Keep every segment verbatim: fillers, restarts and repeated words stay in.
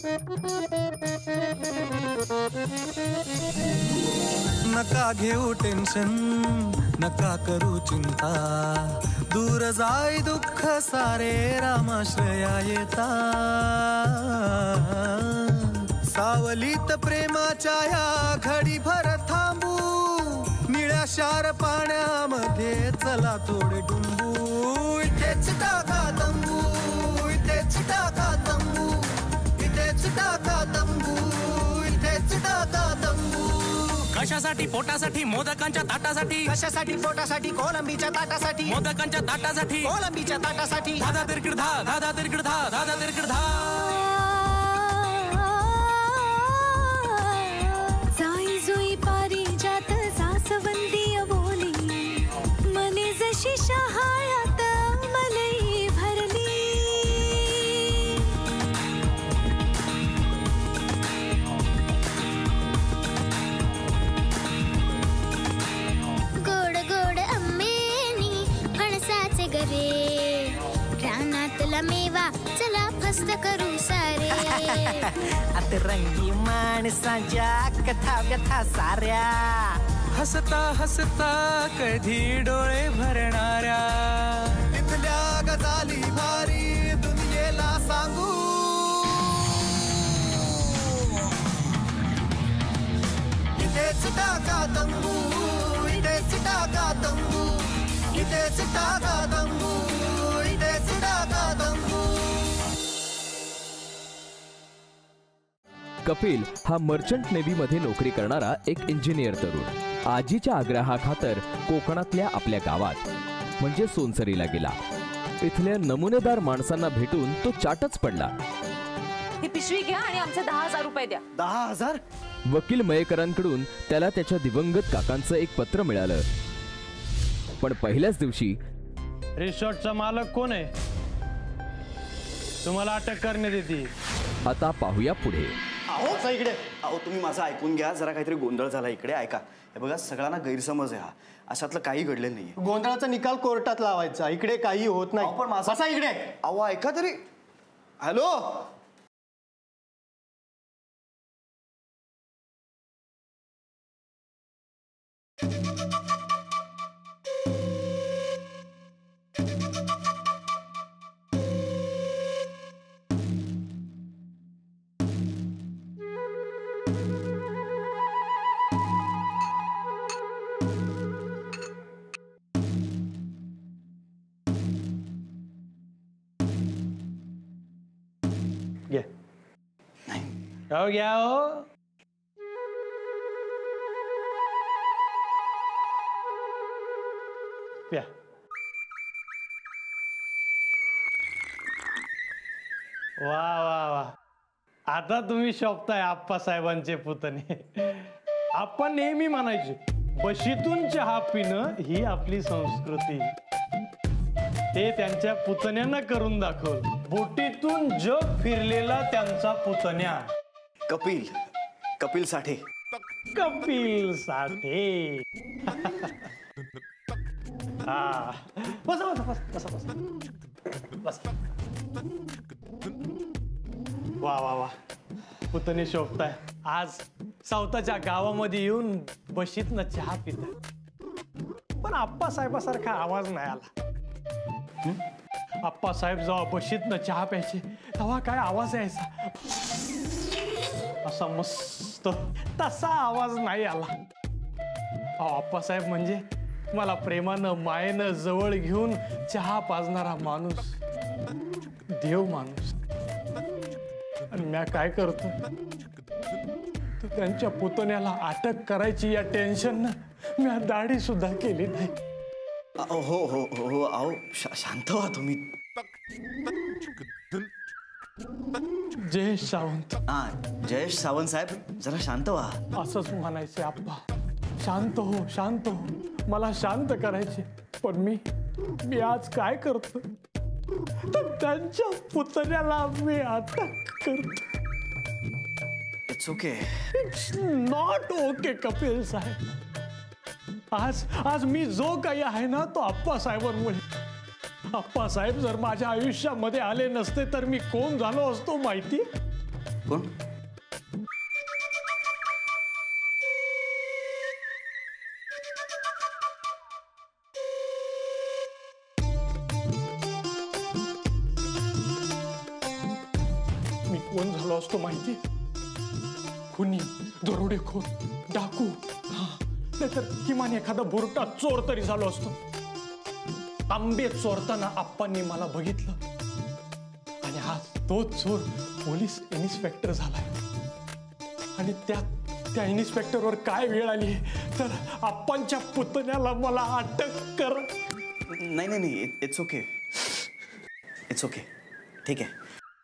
नका घेऊ टेन्शन, नका करू चिंता, दूर जाई दुःख सारे रामाश्रया येता. सावलीत प्रेमाच्या या घडी भर थांबू, निळ्या शार पाण्यामध्ये चला थोडे डुंबू. इथेच टाका तंबू, इथेच टाका तंबू, इथेच टाका तंबू, इथेच टाका तंबू. कशासाठी? पोटासाठी, मोदकांच्या ताटासाठी. कशासाठी? पोटासाठी, कोलंबीच्या ताटासाठी. मोदकांच्या ताटासाठी, कोलंबीच्या ताटासाठी. धादा तिरकिड धा, धादा तिरकिड धा, धादा तिरकिड धा. जाई जुई पारिजात सासवंतीय बोली, मने जशी शहाळ्यात मलई भरली. गोड गोड आंबेनी फणसाचे गरे, रानातला मेवा चला फस्त करू सारे. अतरंगी माणसांच्या कथा व्यथा साऱ्या, हसता हसता कधी डोळे भरणाऱ्या. इथल्या गजाली भारी दुनियेला सांगू. इथेच टाका तंबू, इथेच टाका तंबू, इथेच टाका तंबू, इथेच टाका तंबू. कपिल हा मर्चंट नेव्हीमध्ये नोकरी करणारा एक इंजिनियर तरुण आजीच्या आग्रहाखातर कोकणातल्या आपल्या गावात म्हणजे सोनसरीला गेला. इथल्या नमुनेदार माणसांना भेटून तो चाटच पडला. ही पिशवी घ्या आणि आमचे दहा हजार रुपये द्या. दहा हजार? वकील मयेकरांकडून त्याला त्याच्या दिवंगत काकांचं एक पत्र मिळालं. पण पहिल्याच दिवशी रिसॉर्टचा मालक कोण आहे? तुम्हाला अटक करण्यात येते. आता पाहूया पुढे. अहो इकडे, अहो तुम्ही माझं ऐकून घ्या. जरा काहीतरी गोंधळ झाला इकडे. ऐका, हे बघा सगळ्यांना गैरसमज आहे हा. अशातलं काही घडलेलं नाहीये. गोंधळाचा निकाल कोर्टात लावायचा. इकडे काही होत नाही. पण माझा इकडे. अहो ऐका तरी. हॅलो, घ्या. हो घ्या हो. प्या. वा वा वा, आता तुम्ही शोभताय आप्पासाहेबांचे पुतणे. आपण नेहमी म्हणायचे बशीतून चहा पिणं ही आपली संस्कृती. ते त्यांच्या पुतण्यांना करून दाखवलं. बोटीतून जग फिरलेला त्यांचा पुतण्या कपिल कपिल साठे. कपिल साठे. हा, बसा बसा बसा बसा बसा. वा वा वा, पुतणे शोभताय. आज सावताच्या गावामध्ये येऊन बशीतनं चहा पिताय. पण आप्पासाहेबासारखा आवाज नाही आला. आप्पासाहेब जेव्हा बशीतनं चहा प्यायचे तेव्हा काय आवाज यायचा, असा मस्त. तसा आवाज नाही आला. आप्पासाहेब म्हणजे मला प्रेमानं मायेनं जवळ घेऊन चहा पाजणारा माणूस, देव माणूस. आणि मी काय करतो, तर त्यांच्या पुतण्याला अटक करायची या टेन्शननं मी दाढी सुद्धा केली नाही. हो हो हो हो, अहो शांत व्हा तुम्ही. जयेश सावंत. हा, जयेश सावंत साहेब जरा शांत व्हा. असंच म्हणायचे आप्पा. शांत हो शांत हो, मला शांत करायचे. पण मी मी आज काय करतो, तर त्यांच्या पुतण्याला मी अटक करतो. It's okay. It's not okay Kapil साहेब. आज आज मी जो काही आहे ना तो आप्पासाहेबांमुळे. आप्पासाहेब जर माझ्या आयुष्यामध्ये आले नसते तर मी कोण झालो असतो माहिती? कोण? मी कोण झालो असतो माहिती? खुनी, दरोडेखोर, डाकू, नाहीतर किमान एखादा भुरटा चोर तरी झालो असतो. आंबे चोरताना आप्पांनी मला बघितलं आणि हा तो चोर पोलीस इन्स्पेक्टर झालाय. आणि त्या त्या इन्स्पेक्टरवर काय वेळ आली तर आप्पांच्या पुतण्याला मला अटक कर. नाही नाही नाही, इट्स ओके, इट्स ओके, ठीक आहे.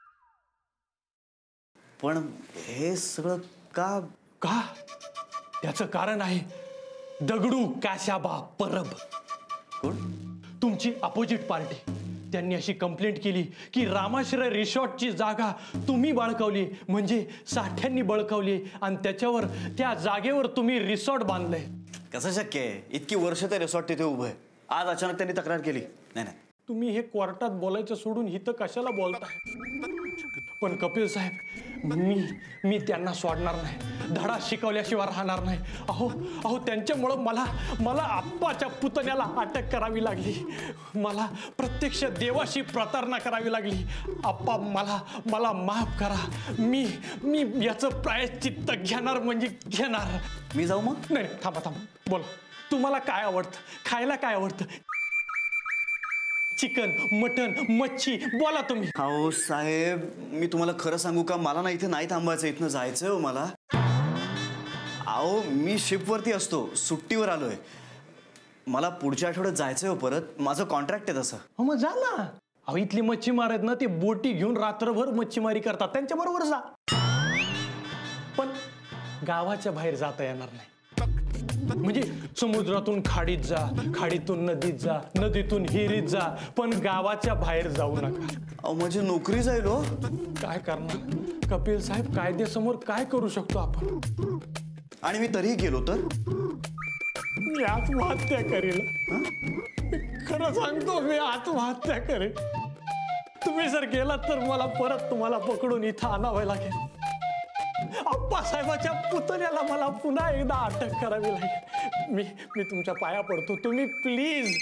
पण हे सगळं का? का? त्याचं कारण आहे दगडू काशाबा परब. कोण? तुमची अपोजिट पार्टी. त्यांनी अशी कंप्लेंट केली की रामाश्रय रिसॉर्टची जागा तुम्ही बळकावली, म्हणजे साठ्यांनी बळकावली आणि त्याच्यावर त्या जागेवर तुम्ही रिसॉर्ट बांधलंय. कसं शक्य आहे? इतकी वर्ष ते रिसॉर्ट तिथे उभं आहे, आज अचानक त्यांनी तक्रार केली? नाही नाही, तुम्ही हे कोर्टात बोलायचं सोडून इथं कशाला बोलताय? पण कपिल साहेब, मी मी त्यांना सोडणार नाही, धडा शिकवल्याशिवाय राहणार नाही. अहो अहो त्यांच्यामुळं मला मला आप्पाच्या पुतण्याला अटक करावी लागली, मला प्रत्यक्ष देवाशी प्रतारणा करावी लागली. आप्पा मला मला माफ करा. मी मी याचं प्रायश्चित्त घेणार म्हणजे घेणार. मी जाऊ मग? नाही, थांबा थांबा, बोला. तुम्हाला काय आवडतं खायला? काय आवडतं? चिकन, मटन, मच्छी, बोला तुम्ही. अहो साहेब, मी तुम्हाला खरं सांगू का, मला ना इथे नाही थांबायचं, इथनं जायचंय हो मला. अहो मी शिपवरती असतो, सुट्टीवर आलोय, मला पुढच्या आठवड्यात जायचंय हो परत, माझं कॉन्ट्रॅक्ट आहे तसं. हो मग जा ना. अहो इथली मच्छीमार आहेत ना, ते बोटी घेऊन रात्रभर मच्छीमारी करतात, त्यांच्या बरोबर जा. पण गावाच्या बाहेर जाता येणार नाही. म्हणजे समुद्रातून खाडीत जा, खाडीतून नदीत जा, नदीतून हिरीत जा, पण गावाच्या बाहेर जाऊ नका. अहो माझी नोकरी जाईल हो. काय करणार कपिल साहेब, कायद्यासमोर काय करू शकतो आपण? आणि मी तरीही गेलो तर मी आत्महत्या करेल. खरं सांगतो, मी आत्महत्या करेल. तुम्ही जर गेलात तर मला परत तुम्हाला पकडून इथं आणावं लागेल. आप्पासाहेबाच्या पुतण्याला मला पुन्हा एकदा अटक करावी लागेल. मी मी तुमच्या पाया पडतो, तुम्ही please.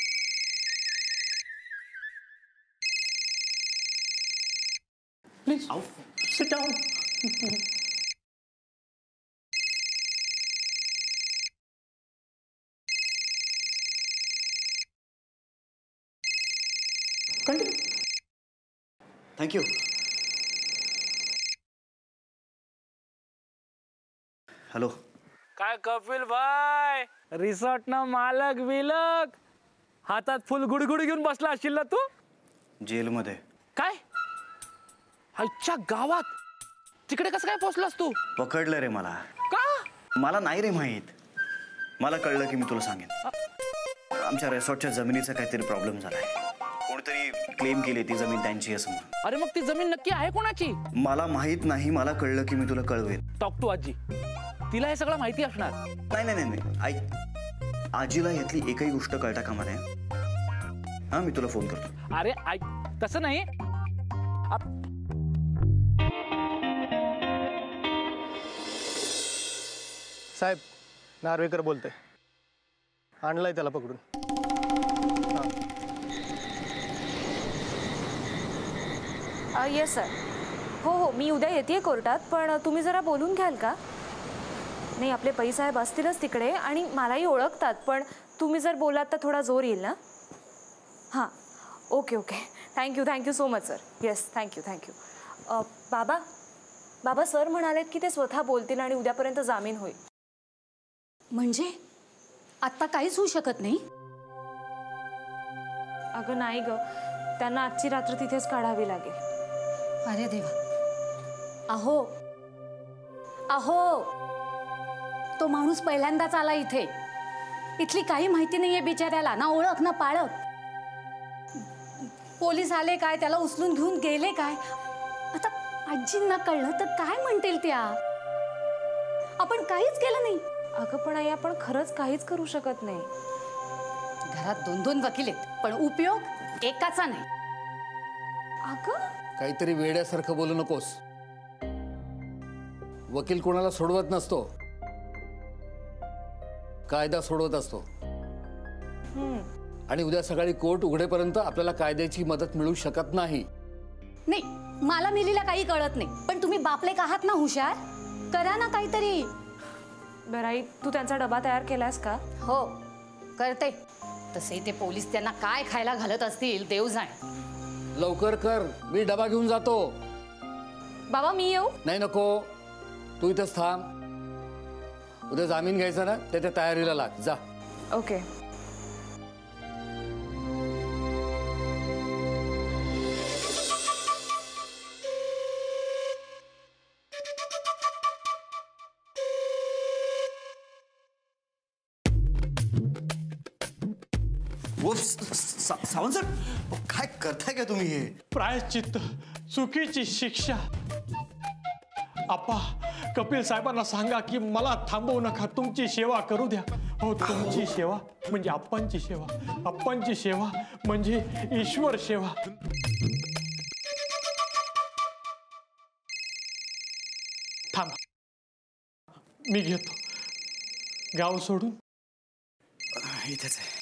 Please sit down. Thank you. Hello. काय कपिल भाई, रिसॉर्ट ना मालक बिलक हातात फुल गुडगुड घेऊन बसला असशील ना तू? जेलमध्ये. काय? आईच्या गावात तिकडे कसं काय पोहोचलास तू? पकडलं रे मला. का? मला नाही रे माहित, मला कळलं की मी तुला सांगेन. आमच्या रिसॉर्टच्या जमिनीचा काहीतरी प्रॉब्लेम झालाय, कोणतरी क्लेम केली ती जमीन त्यांची असं म्हणून. अरे मग ती जमीन नक्की आहे कोणाची? मला माहित नाही, मला कळलं की मी तुला कळवेन. टॉक टू आजी, तिला हे सगळं माहिती असणार. नाही नाही नाही, ऐक, आजीला यातली एकही गोष्ट कळता कामा नये. हा, मी तुला फोन करतो. अरे ऐक, तसं नाही. साहेब, नार्वेकर बोलतोय. आणलाय त्याला पकडून. Yes sir. हो हो, मी उद्या येते कोर्टात, पण तुम्ही जरा बोलून घ्याल का? नाही, आपले पै साहेब असतीलच तिकडे आणि मलाही ओळखतात, पण तुम्ही जर बोलात तर थोडा जोर येईल ना. हां, okay okay, thank you thank you so much sir. Yes, thank you thank you. बाबा बाबा सर म्हणालेत की ते स्वतः बोलतील आणि उद्यापर्यंत जामीन होईल. म्हणजे आत्ता काहीच होऊ शकत नाही? अगं नाही ग, त्यांना आजची रात्र तिथेच काढावी लागेल. अरे देवा. अहो अहो तो माणूस पहिल्यांदाच आला इथे. इथली काही माहिती नाहीये बिचाऱ्याला, ना ओळख ना पाळख. पोलीस आले काय, त्याला उचलून घेऊन गेले काय? आता आजींना कळलं तर काय म्हणतील त्या? आपण काहीच केलं नाही. अगं पण आई, आपण खरंच काहीच करू शकत नाही. घरात दोन दोन वकील आहेत, पण उपयोग एकाचा नाही. अगं काहीतरी वेड्यासारखं बोलू नकोस. वकील कोणाला सोडवत नसतो, कायदा सोडवत असतो. आणि उद्या सकाळी कोर्ट उघडेपर्यंत आपल्याला कायद्याची मदत मिळू शकत नाही. नाही, मला मिलीला काही कळत नाही, पण तुम्ही बापलेक आहात ना हुशार, करा ना काहीतरी. बरं आई, तू त्यांचा डबा तयार केलास का? हो करते. तसे ते पोलीस त्यांना काय खायला घालत असतील देव जाणे. लवकर कर, मी डबा घेऊन जातो. बाबा मी येऊ? नाही नको, तू इथंच थांब. उद्या जामीन घ्यायचा ना, त्याच्या तयारीला लाग जा. ओके. सावंत सर, काय करताय का तुम्ही? हे प्रायश्चित्त, चुकीची शिक्षा. आप्पा, कपिल साहेबांना सांगा की मला थांबवू नका, तुमची सेवा करू द्या. हो, तुमची सेवा म्हणजे आप्पांची सेवा, आप्पांची सेवा म्हणजे ईश्वर सेवा. थांबा, मी घेतो गाव सोडून. इथेच आहे.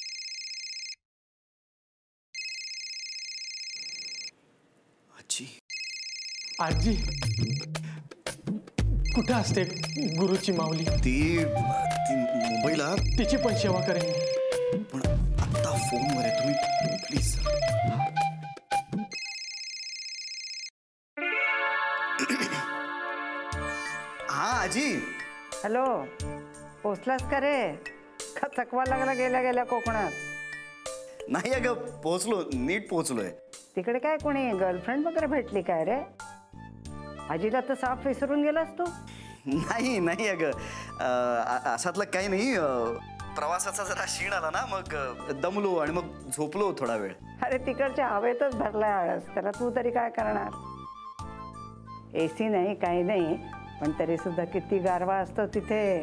आजी आजी कुठं असते गुरुची माऊली? ती ती मुंबईला. तिची पण सेवा करेन, पण आता फोनवर आहे, तुम्ही प्लीज. हा आजी. हॅलो, पोचलास का रे? का थकवा लागला गेल्या गेल्या कोकणात? नाही अगं, पोहोचलो, नीट पोहोचलोय. तिकडे काय कोणी गर्लफ्रेंड वगैरे भेटली काय रे? आजीला तर साफ विसरून गेलास तू. नाही नाही अगं, असातलं काही नाही. प्रवासाचा जरा शीण आला ना, मग दमलो आणि मग झोपलो थोडा वेळ. अरे तिकडच्या हवेतच भरलाय आळस, त्याला तू तरी काय करणार? एसी नाही काही नाही, पण तरी सुद्धा किती गारवा असतो तिथे.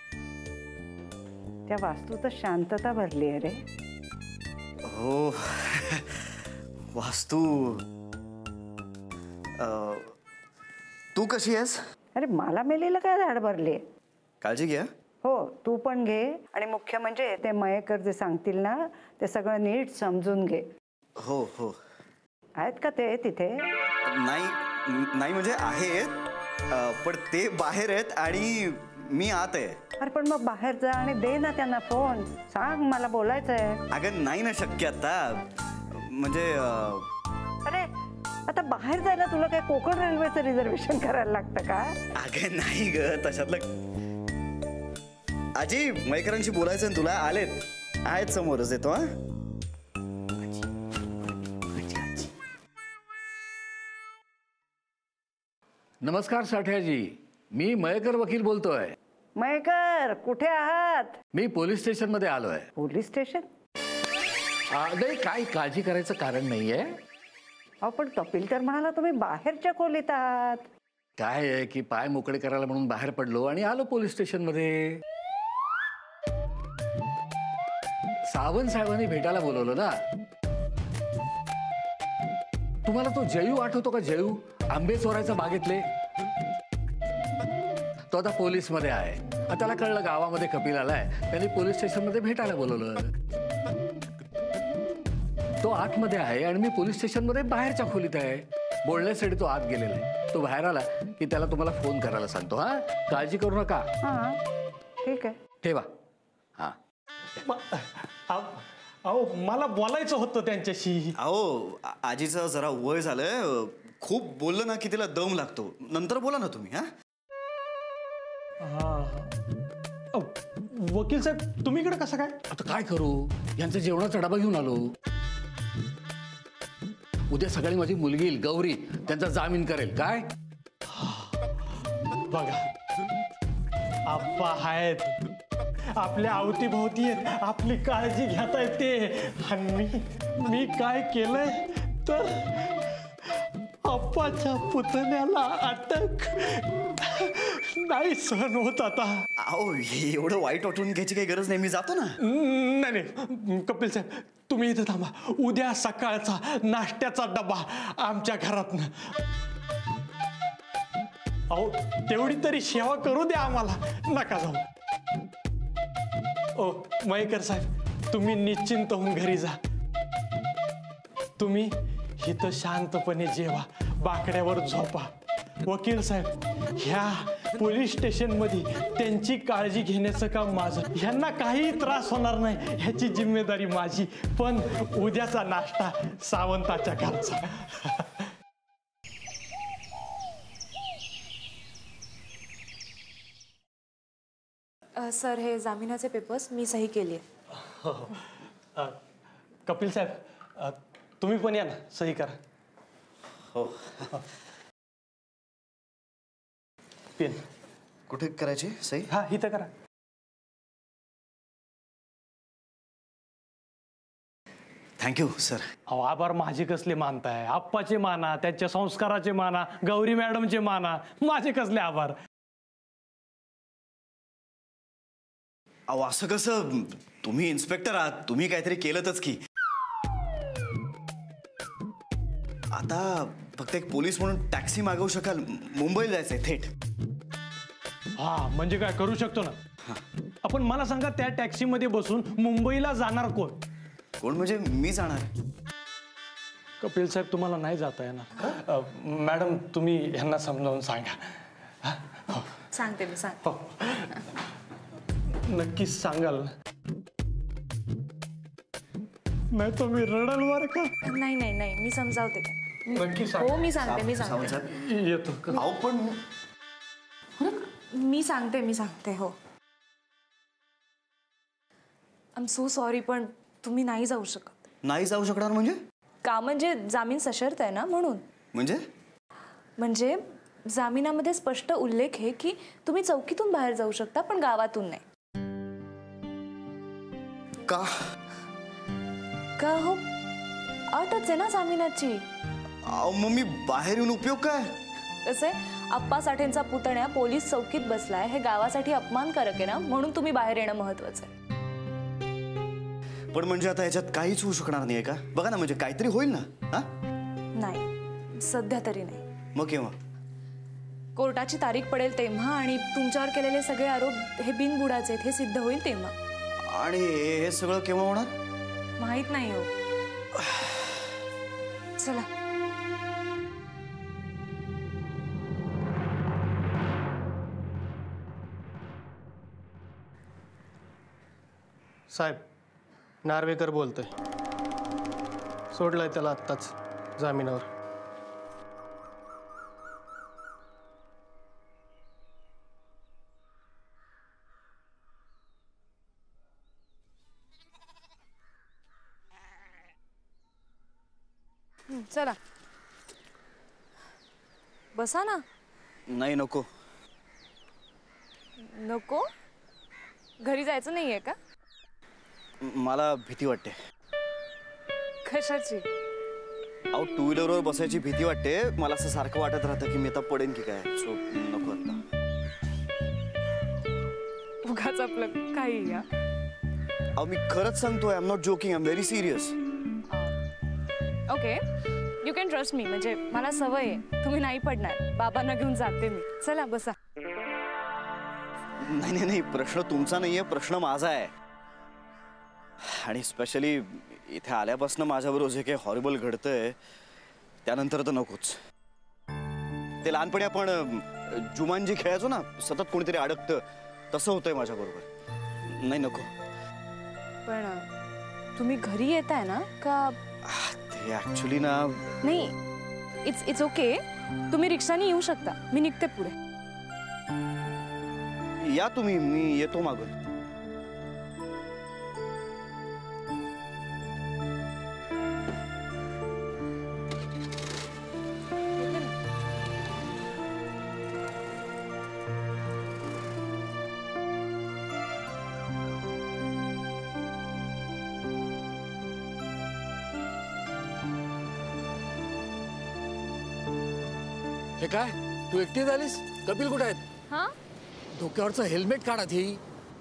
त्या वास्तूत शांतता भरली आहे रे. हो, वास्तू. तू कशी आहेस? अरे मला मेलीला काय झाड भरली. काळजी घ्या. हो, तू पण घे. आणि मुख्य म्हणजे ते मयेकर जे सांगतील ना, ते सगळं नीट समजून घे. हो हो. आहेत का ते तिथे? नाही नाही म्हणजे आहेत, पण ते बाहेर आहेत आणि मी आत आहे. अरे पण मग बाहेर जा आणि दे ना त्यांना फोन, सांग मला बोलायचंय. अगं नाही ना शक्य आता, म्हणजे अरे आता बाहेर जायला तुला काय कोकण रेल्वेचं रिझर्वेशन करायला लागतं का? अगं नाही ग, तशातलं. आजी, मयकरांशी बोलायचं ना तुला. आलेत, आहेत समोरच. येतो. हा, नमस्कार साठ्याजी, मी मयेकर वकील बोलतोय. मयेकर कुठे आहात? मी पोलीस स्टेशन मध्ये आलोय. Police station? नाही, काही काळजी करायचं कारण नाहीये. अहो पण कपिल तर म्हणाला तुम्ही बाहेरच्या खोलीत आहात. काय आहे की पाय मोकळे करायला म्हणून बाहेर पडलो आणि आलो पोलीस स्टेशन मध्ये. सावंत साहेबांनी भेटायला बोलवलं ना. तुम्हाला तो जयू आठवतो का? जयू, आंबे चोरायचा बागेतले. तो आता पोलीस मध्ये आहे. त्याला कळलं गावामध्ये कपिल आलाय, त्यांनी पोलीस स्टेशन मध्ये भेटायला बोलवलं. तो आतमध्ये आहे आणि मी पोलीस स्टेशन मध्ये बाहेरच्या खोलीत आहे. बोलण्यासाठी तो आत गेलेला आहे. तो बाहेर आला की त्याला तुम्हाला फोन करायला सांगतो. हा, काळजी करू नका. हा ठीक आहे, ठेवा. हा. अहो मला बोलायचं होतं त्यांच्याशी. अहो आजीचं जरा वय झालंय, खूप बोललं ना की तिला दम लागतो. नंतर बोला ना तुम्ही. हा हा, वकील साहेब तुम्ही इकडे कसं काय? आता काय करू, यांचा जेवणाचा डबा घेऊन आलो. उद्या सकाळी माझी मुलगी येईल गौरी, त्यांचा जामीन करेल. काय बघा, आप्पा आहेत, आपल्या अवतीभोवती आहेत, आपली काळजी घेता येते. आणि मी मी काय केलंय तर आप्पाच्या पुतण्याला अटक नाही सहन होत आता. अहो एवढं वाईट वाटून घ्यायची काही गरज नाही, मी जातो ना. नाही नाही कपिल साहेब, तुम्ही इथे थांबा. उद्या सकाळचा नाश्त्याचा डबा आमच्या घरातनं. अहो तेवढी तरी सेवा करू द्या आम्हाला, नका जाऊ. ओ मयेकर साहेब, तुम्ही निश्चिंत होऊन घरी जा. तुम्ही इथं शांतपणे जेवा, बाकड्यावर झोपा. वकील साहेब, ह्या पोलीस स्टेशनमध्ये त्यांची काळजी घेण्याचं काम माझं. ह्यांना काही त्रास होणार नाही ह्याची जिम्मेदारी माझी. पण उद्याचा नाश्ता सावंताच्या घरचा. सर, हे जामिनाचे पेपर्स मी सही केली आहे. कपिल साहेब, तुम्ही पण या ना, सही करा. हो. पेन कुठे करायची सही? हा, इथं करा. Thank you sir. अहो आभार माझे कसले मानताय? आप्पाचे माना, त्यांच्या संस्काराचे माना, गौरी मॅडमचे माना, माझे कसले आभार? अहो असं कसं? तुम्ही इन्स्पेक्टर आहात, तुम्ही काहीतरी केलंतच की. आता फक्त एक पोलीस म्हणून टॅक्सी मागवू शकाल, मुंबईला जायचंय थेट. हा म्हणजे काय करू शकतो ना आपण. मला सांगा, त्या टॅक्सी मध्ये बसून मुंबईला जाणार कोण? कोण म्हणजे मी जाणार. कपिल साहेब, तुम्हाला नाही जाता येणार. मॅडम, तुम्ही ह्यांना समजावून सांगा. सांगते मी, सांग. नक्कीच सांगाल? नाही तर मी रडल वर का? नाही नाही नाही, मी समजावते. नक्की सांग. हो, मी सांगते मी सांगते येतो. अहो पण मी सांगते मी सांगते हो. आय एम सो सॉरी, पण तुम्ही नाही जाऊ शकत. नाही जाऊ शकणार म्हणजे? का म्हणजे जामीन सशर्त आहे ना, म्हणून. म्हणजे म्हणजे जामिनामध्ये स्पष्ट उल्लेख आहे की तुम्ही चौकीतून बाहेर जाऊ शकता, पण गावातून नाही. का? का हो, अटच आहे ना जामिनाची. अहो मग मी बाहेर येऊन उपयोग काय? कसं आहे, आप्पा साठेंचा पुतण्या पोलीस चौकीत बसलाय, हे गावासाठी अपमानकारक आहे ना, म्हणून तुम्ही बाहेर येणं महत्वाचं आहे. पण म्हणजे आता याच्यात काहीच होऊ शकणार नाहीये का? बघा ना, म्हणजे काहीतरी होईल ना. हा, नाही सध्या तरी नाही. मग केव्हा? कोर्टाची तारीख पडेल तेव्हा, आणि तुमच्यावर केलेले सगळे आरोप हे बिनबुडाचे हे सिद्ध होईल तेव्हा. आणि हे सगळं केव्हा होणार? माहित नाही हो. चला. साहेब, नार्वेकर बोलतोय. सोडलाय त्याला आत्ताच जामिनावर. चला बसा ना. नाही नको. नको? घरी जायचं नाहीये का? मला भीती वाटते. कशाची? अहो टू व्हीलरवर बसायची भीती वाटते. मला असं सारखं वाटत राहतं की मी आता पडेन की काय. सो नको आता. उगाच आपलं काही. या अहो मी खरंच सांगतोय. I am not joking. I am very serious. Okay, you can trust me. म्हणजे मला सवय आहे. तुम्ही नाही पडणार. बाबांना घेऊन जाते मी. चला बसा. नाही नाही नाही, प्रश्न तुमचा नाहीये, प्रश्न माझा आहे. आणि स्पेशली इथे आल्यापासून माझ्याबरोबर जे काही हॉरिबल घडतंय त्यानंतर तर नकोच. ते लहानपणी आपण जुमानजी खेळायचो ना, सतत कोणीतरी अडकतं, तसं होतंय माझ्याबरोबर. नाही नको. पण तुम्ही घरी येताय ना का? ते ऍक्च्युली ना. नाही, इट्स इट्स ओके. तुम्ही रिक्षाने येऊ शकता. मी निघते पुढे. या तुम्ही, मी येतो मागून. हे काय, तू एकटी झालीस? कपिल कुठे आहेत? हा, डोक्यावरचं हेल्मेट काढा. ही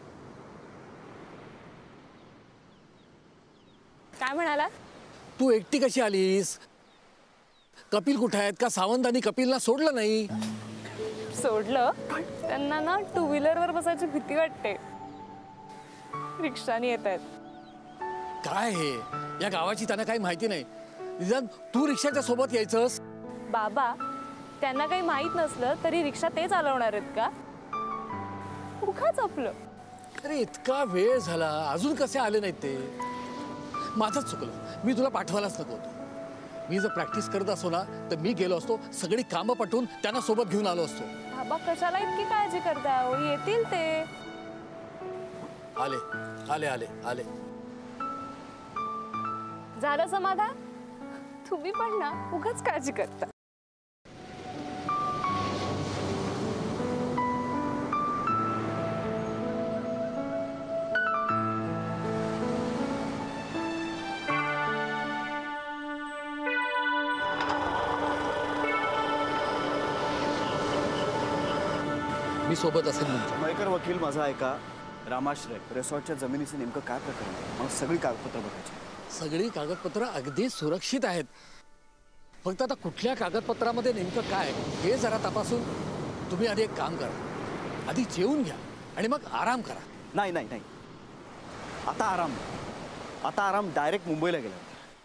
काय म्हणाला? तू एकटी कशी आलीस? कपिल कुठे आहेत? का सावंतांनी कपिलला सोडलं नाही? सोडलं पण त्यांना ना टू व्हीलरवर बसायची भीती वाटते. रिक्षाने येत आहेत. काय हे या गावाची त्यांना काही माहिती नाही. निदान तू रिक्षाच्या सोबत यायचंस. बाबा त्यांना काही माहित नसलं तरी रिक्षा ते चालवणार आहेत का? उगाच आपलं. अरे इतका वेळ झाला अजून कसे आले नाहीत ते. माझंच चुकलं. मी तुला पाठवायलाच नको होतो. मी जर प्रॅक्टिस करत असतो ना तर मी गेलो असतो, सगळी कामं पटवून त्यांना सोबत घेऊन आलो असतो. बाबा कशाला इतकी काळजी करताय? येतील ते. आले आले आले आले. झालं समाधान? तुम्ही पण ना उगाच काळजी करता. मी सोबत असेल म्हणजे. मयकर वकील माझा ऐका. रामाश्रय रिसॉर्टच्या जमिनीचं नेमकं काय प्रकरण आहे? मला सगळी कागदपत्र बघायची. सगळी कागदपत्र अगदी सुरक्षित आहेत. फक्त आता कुठल्या कागदपत्रामध्ये नेमकं काय हे जरा तपासून तुम्ही आधी एक काम करा. आधी जेवून घ्या आणि मग आराम करा. नाही नाही नाही आता आराम. आता आराम डायरेक्ट मुंबईला गेला.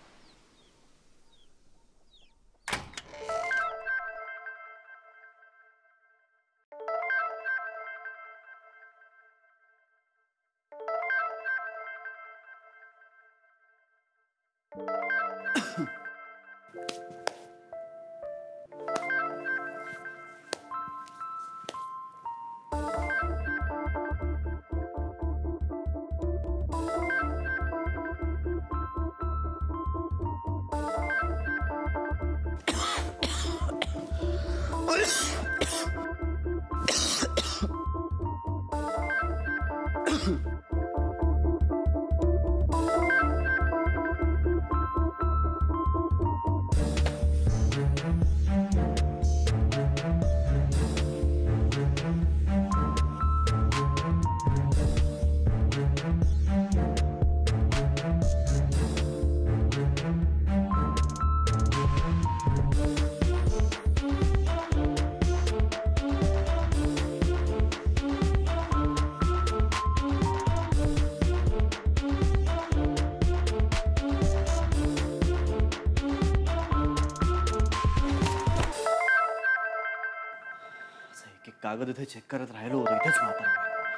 कागद इथे चेक करत राहिलो होतो. इथेच म्हातारा.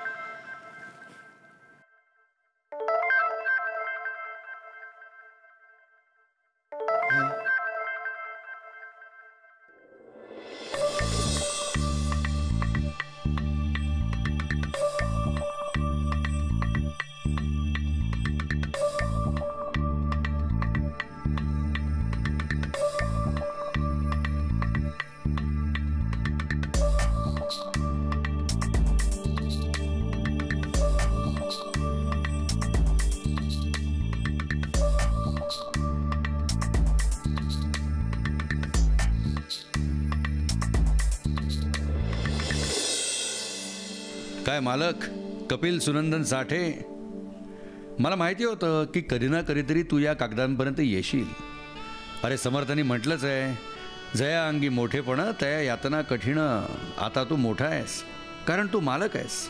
काय मालक कपिल सुनंदन साठे, मला माहिती होतं की कधी ना कधीतरी तू या कागदांपर्यंत येशील. अरे समर्थांनी म्हटलंच आहे, जया अंगी मोठेपणं तया यातना कठीण. आता तू मोठा आहेस कारण तू मालक आहेस.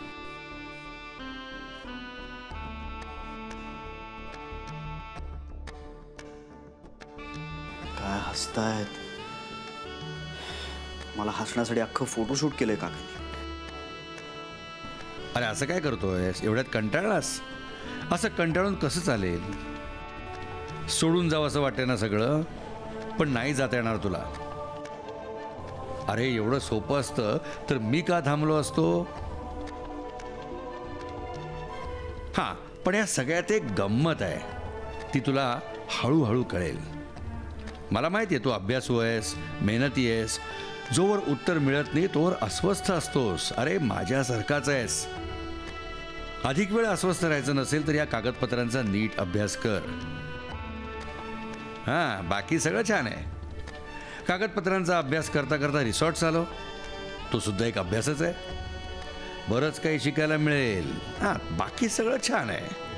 काय हसतायत? मला हसण्यासाठी अख्खं फोटोशूट केलंय काकांनी. अरे असं काय करतोयस? एवढ्यात कंटाळलास? असं कंटाळून कसं चालेल? सोडून जावं असं वाटतंय ना सगळं, पण नाही जाता येणार तुला. अरे एवढं सोपं असतं तर मी का थांबलो असतो? हां, पण या सगळ्यात एक गंमत आहे, ती तुला हळूहळू कळेल. मला माहिती आहे तू अभ्यासू आहेस, मेहनती आहेस. जोवर उत्तर मिळत नाही तोवर अस्वस्थ असतोस. अरे माझ्यासारखाच आहेस. अधिक वेळ अस्वस्थ राहायचं नसेल तर या कागदपत्रांचा नीट अभ्यास कर. हां, बाकी सगळं छान आहे. कागदपत्रांचा अभ्यास करता करता रिसॉर्ट चालव, तो सुद्धा एक अभ्यासच आहे. बरंच काही शिकायला मिळेल. हां, बाकी सगळं छान आहे.